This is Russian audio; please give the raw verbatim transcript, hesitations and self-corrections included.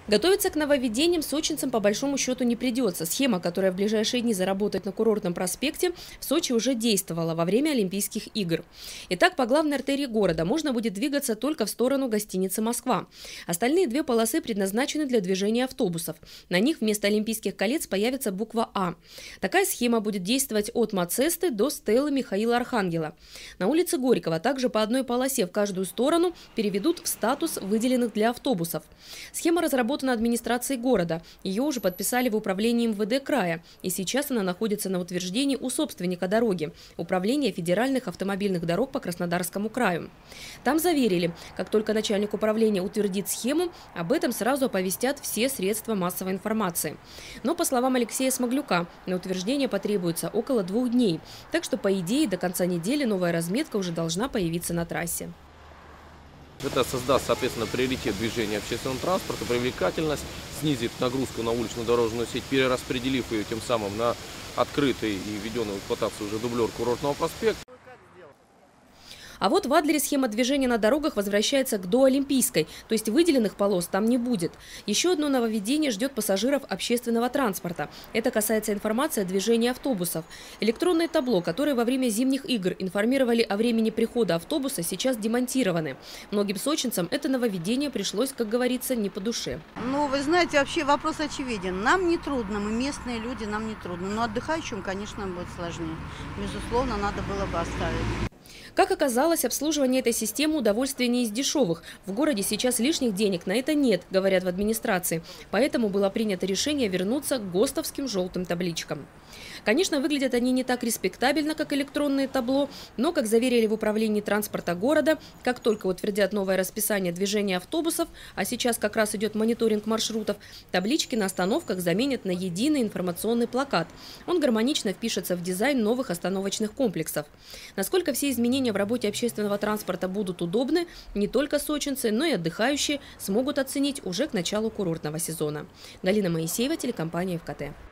Готовиться к нововведениям сочинцам по большому счету не придется. Схема, которая в ближайшие дни заработает на курортном проспекте, в Сочи уже действовала во время Олимпийских игр. Итак, по главной артерии города можно будет двигаться только в сторону гостиницы «Москва». Остальные две полосы предназначены для движения автобусов. На них вместо Олимпийских колец появится буква «А». Такая схема будет действовать от Мацесты до стелы Михаила Архангела. На улице Горького также по одной полосе в каждую сторону переведут в статус выделенных для автобусов. Схема разработана администрацией города. Ее уже подписали в управлении эм вэ дэ края. И сейчас она находится на утверждении у собственника дороги – Управления федеральных автомобильных дорог по Краснодарскому краю. Там заверили, как только начальник управления утвердит схему, об этом сразу оповестят все средства массовой информации. Но, по словам Алексея Смоглюка, на утверждение потребуется около двух дней. Так что, по идее, до конца недели новая разметка уже должна появиться на трассе. Это создаст, соответственно, приоритет движения общественного транспорта, привлекательность, снизит нагрузку на уличную дорожную сеть, перераспределив ее тем самым на открытый и введенный в эксплуатацию уже дублер курортного проспекта. А вот в Адлере схема движения на дорогах возвращается к доолимпийской, то есть выделенных полос там не будет. Еще одно нововведение ждет пассажиров общественного транспорта. Это касается информации о движении автобусов. Электронное табло, которые во время зимних игр информировали о времени прихода автобуса, сейчас демонтированы. Многим сочинцам это нововведение пришлось, как говорится, не по душе. Ну, вы знаете, вообще вопрос очевиден. Нам не трудно, мы местные люди, нам не трудно. Но отдыхающим, конечно, будет сложнее. Безусловно, надо было бы оставить. Как оказалось, обслуживание этой системы удовольствие не из дешевых. В городе сейчас лишних денег на это нет, говорят в администрации. Поэтому было принято решение вернуться к ГОСТовским желтым табличкам. Конечно, выглядят они не так респектабельно, как электронные табло, но, как заверили в управлении транспорта города, как только утвердят новое расписание движения автобусов, а сейчас как раз идет мониторинг маршрутов, таблички на остановках заменят на единый информационный плакат. Он гармонично впишется в дизайн новых остановочных комплексов. Насколько все изменения в работе общественного транспорта будут удобны, не только сочинцы, но и отдыхающие смогут оценить уже к началу курортного сезона. Галина Моисеева, телекомпания эф ка тэ.